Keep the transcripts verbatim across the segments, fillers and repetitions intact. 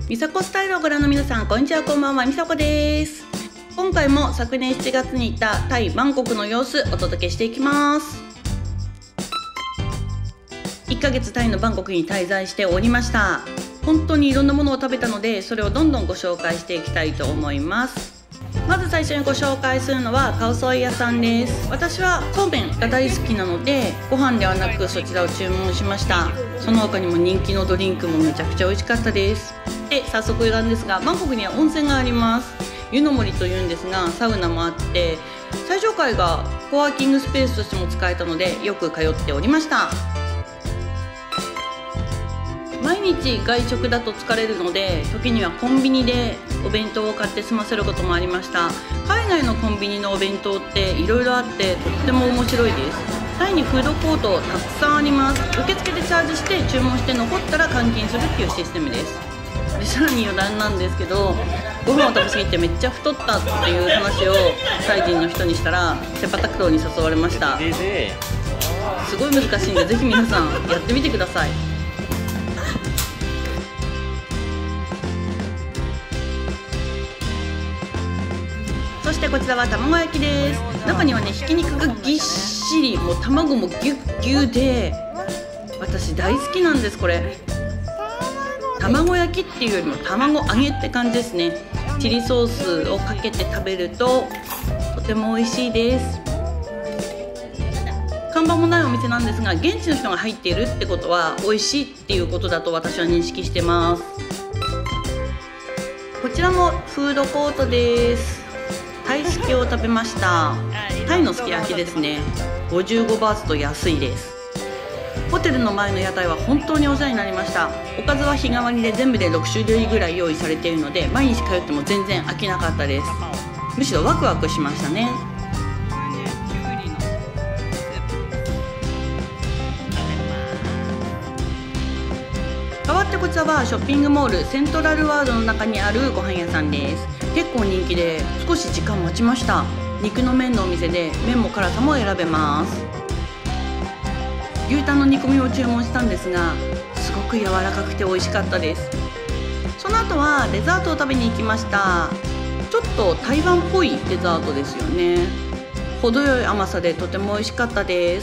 みさこスタイルをご覧の皆さん、こんにちは、こんばんは、みさこです。今回も昨年しちがつに行ったタイ・バンコクの様子お届けしていきます。いっかげつタイのバンコクに滞在しておりました。本当にいろんなものを食べたので、それをどんどんご紹介していきたいと思います。まず最初にご紹介するのはカオソイ屋さんです。私はそうめんが大好きなので、ご飯ではなくそちらを注文しました。その他にも人気のドリンクもめちゃくちゃ美味しかったです。で、早速なんですが、バンコクには温泉があります。湯の森というんですが、サウナもあって、最上階がコワーキングスペースとしても使えたので、よく通っておりました。毎日外食だと疲れるので、時にはコンビニでお弁当を買って済ませることもありました。海外のコンビニのお弁当っていろいろあって、とっても面白いです。タイにフードコートたくさんあります。受付でチャージして注文して残ったら換金するっていうシステムです。で、さらに余談なんですけど、ご飯を食べ過ぎてめっちゃ太ったっていう話をタイ人の人にしたら、セパタクローに誘われました。すごい難しいんで、ぜひ皆さんやってみてください。そしてこちらは卵焼きです。中にはね、ひき肉がぎっしり、もう卵もぎゅっぎゅうで、私大好きなんです。これ卵焼きっていうよりも卵揚げって感じですね。チリソースをかけて食べるととても美味しいです。看板もないお店なんですが、現地の人が入っているってことは美味しいっていうことだと私は認識してます。こちらもフードコートです。タイすきを食べました。タイのすき焼きですね。ごじゅうごバーツと安いです。ホテルの前の屋台は本当にお世話になりました。おかずは日替わりで全部でろくしゅるいぐらい用意されているので、毎日通っても全然飽きなかったです。むしろワクワクしましたね。代わってこちらはショッピングモールセントラルワールドの中にあるご飯屋さんです。結構人気で少し時間待ちました。肉の麺のお店で麺も辛さも選べます。牛タンの煮込みを注文したんですが、すごく柔らかくて美味しかったです。その後はデザートを食べに行きました。ちょっと台湾っぽいデザートですよね。程よい甘さでとても美味しかったです。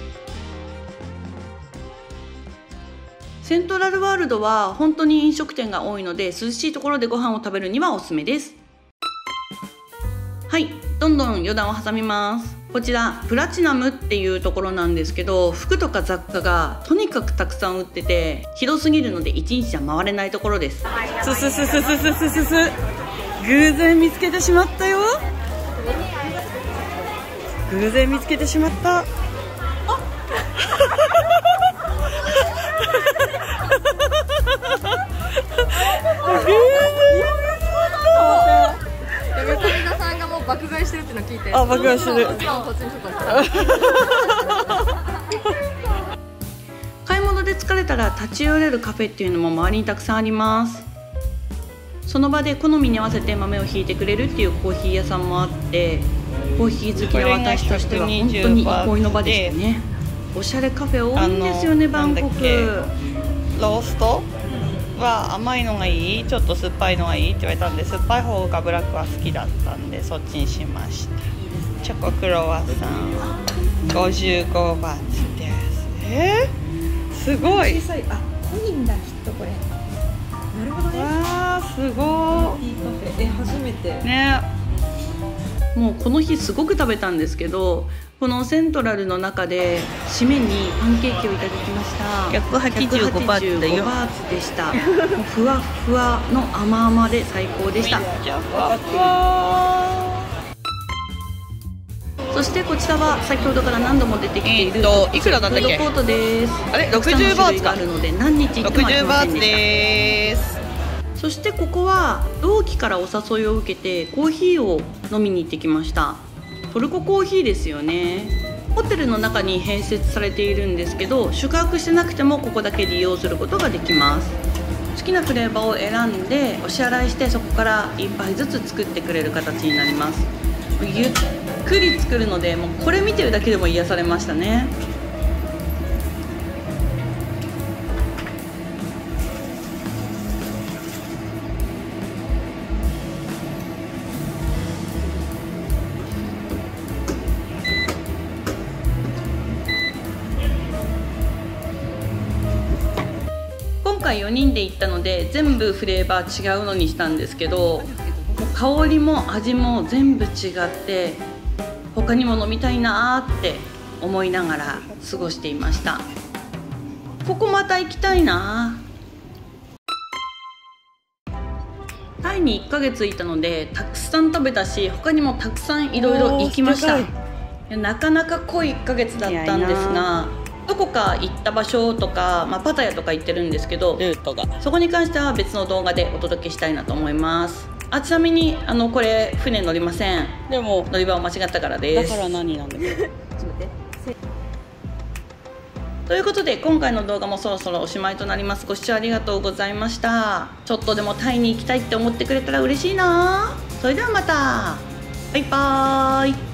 セントラルワールドは本当に飲食店が多いので、涼しいところでご飯を食べるにはおすすめです。はい、どんどん余談を挟みます。こちらプラチナムっていうところなんですけど、服とか雑貨がとにかくたくさん売ってて、広すぎるのでいちにちじゃ回れないところです。すすすすすすすすす、偶然見つけてしまったよ。偶然見つけてしまった。 横田さんがもう爆買いしてるっての聞いて、 あ、爆買いしてる。買い物で疲れたら立ち寄れるカフェっていうのも周りにたくさんあります。その場で好みに合わせて豆をひいてくれるっていうコーヒー屋さんもあって、コーヒー好きな私としては本当に憩いの場でしたね。おしゃれカフェ多いんですよね、バンコク。 ローストは甘いのがいい、ちょっと酸っぱいのがいいって言われたんで、酸っぱい方がブラックは好きだったんでそっちにしました。チョコクロワッサンごじゅうごバーツです。えー、すごい。 小さい、あ、濃いんだきっとこれ。なるほどね。 わー、すごいいカフェ。え、初めてね。 もうこの日すごく食べたんですけど、このセントラルの中で締めにパンケーキをいただきました。 ひゃくはちじゅうごバーツだよ。 バーツでした。もうふわふわの甘々で最高でした。そしてこちらは先ほどから何度も出てきている、 えー、といくらだったっけ？ フードコートです。 あれ、ろくじゅうバーツか。 あるので何日行っても飽きませんでした。ろくじゅうバーツです。そしてここは同期からお誘いを受けてコーヒーを飲みに行ってきました。トルココーヒーですよね。ホテルの中に併設されているんですけど、宿泊してなくてもここだけ利用することができます。好きなフレーバーを選んでお支払いして、そこからいっぱいずつ作ってくれる形になります。ゆっくり作るので、もうこれ見てるだけでも癒されましたね。 回よにんで行ったので全部フレーバー違うのにしたんですけど、もう香りも味も全部違って他にも飲みたいなーって思いながら過ごしていました。ここまた行きたいな。タイにいっかげついたのでたくさん食べたし、他にもたくさんいろいろ行きました。いやなかなか濃いいっかげつだったんですが、どこか行った場所とか、まあ、パタヤとか行ってるんですけど、ルートがそこに関しては別の動画でお届けしたいなと思います。あ、ちなみにあのこれ船乗りません。でも乗り場を間違ったからです。だから何なんだけどということで今回の動画もそろそろおしまいとなります。ご視聴ありがとうございました。ちょっとでもタイに行きたいって思ってくれたら嬉しいな。それではまた、バイバーイ。